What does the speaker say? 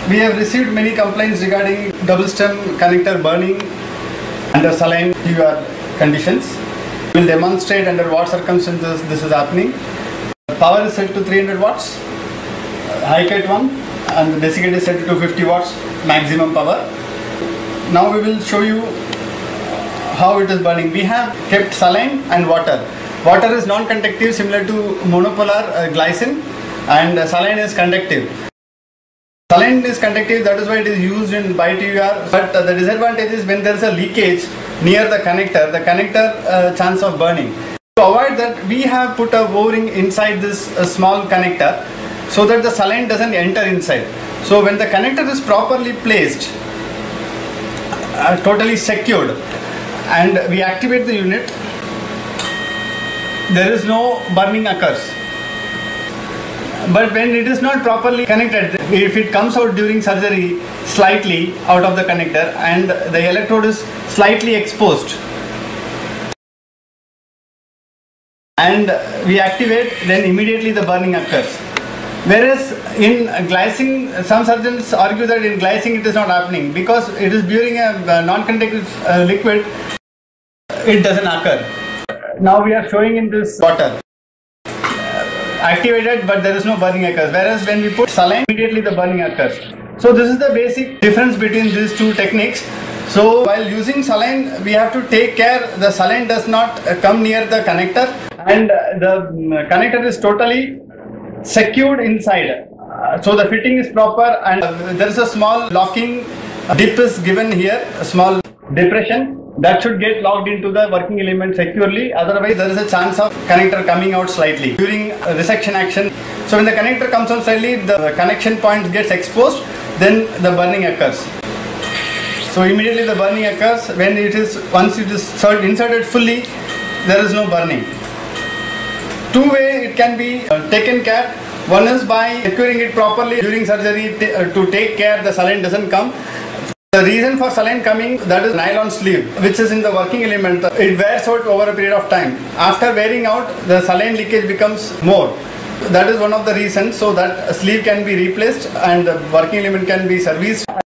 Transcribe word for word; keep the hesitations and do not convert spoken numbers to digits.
We have received many complaints regarding double stem connector burning under saline T U R conditions. We will demonstrate under what circumstances this is happening. The power is set to three hundred watts, high cut one, and the desiccate is set to two hundred fifty watts maximum power. Now we will show you how it is burning. We have kept saline and water. Water is non-conductive, similar to monopolar uh, glycein, and uh, saline is conductive. Saline is conductive, that is why it is used in bi T U R, but uh, the disadvantage is when there is a leakage near the connector, the connector uh, chance of burning. To avoid that, we have put a O-ring inside this uh, small connector so that the saline doesn't enter inside. So when the connector is properly placed, uh, totally secured, and we activate the unit, there is no burning occurs. But when it is not properly connected, if it comes out during surgery slightly out of the connector and the electrode is slightly exposed and we activate, then immediately the burning occurs. Whereas in glycein, some surgeons argue that in glycein it is not happening because it is during a non-conductive uh, liquid, it doesn't occur. Now we are showing in this water. Activated, but there is no burning occurs, whereas when we put saline, immediately the burning occurs. So this is the basic difference between these two techniques. So while using saline, we have to take care the saline does not come near the connector and the connector is totally secured inside. So the fitting is proper and there is a small locking dip is given here, a small depression. That should get locked into the working element securely, otherwise there is a chance of connector coming out slightly during resection action. So when the connector comes out slightly, the connection point gets exposed, then the burning occurs. So immediately the burning occurs when it is, once it is inserted fully, there is no burning. Two way it can be taken care. One is by securing it properly during surgery to take care the saline doesn't come. The reason for saline coming, that is nylon sleeve, which is in the working element. It wears out over a period of time. After wearing out, the saline leakage becomes more. That is one of the reasons, so that a sleeve can be replaced and the working element can be serviced.